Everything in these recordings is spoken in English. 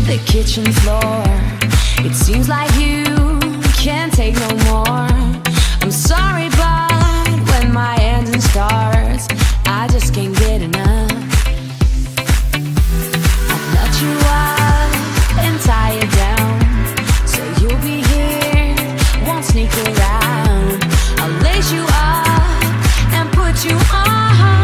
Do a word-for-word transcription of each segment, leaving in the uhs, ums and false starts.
the kitchen floor. It seems like you can't take no more. I'm sorry, but when my engine starts, I just can't get enough. I'll nut you up and tie you down, so you'll be here, won't sneak around. I'll lace you up and put you on.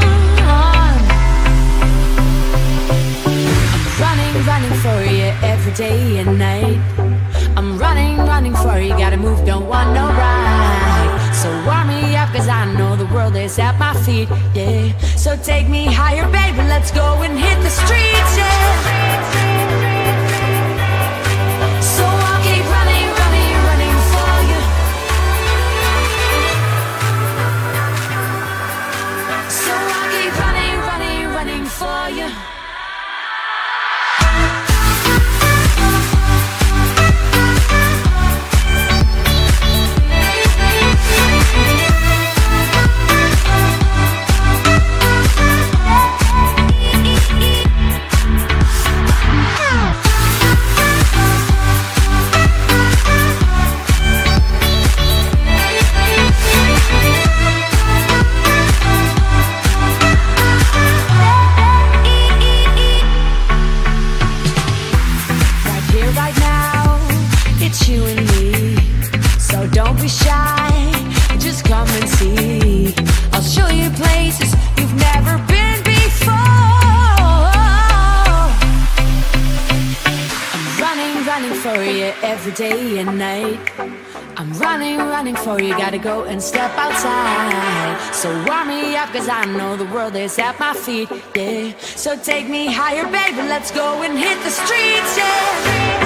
I'm running, running for you every day and night. I'm running, running for you, gotta move, don't want no ride. So warm me up, cause I know the world is at my feet, yeah. So take me higher, baby, let's go and hit the streets, yeah. So I'll keep running, running, running for you. So I'll keep running, running, running for you. You and me, so don't be shy, just come and see. I'll show you places you've never been before. I'm running, running for you every day and night. I'm running, running for you, gotta go and step outside. So warm me up, cause I know the world is at my feet, yeah. So take me higher, baby, let's go and hit the streets, yeah.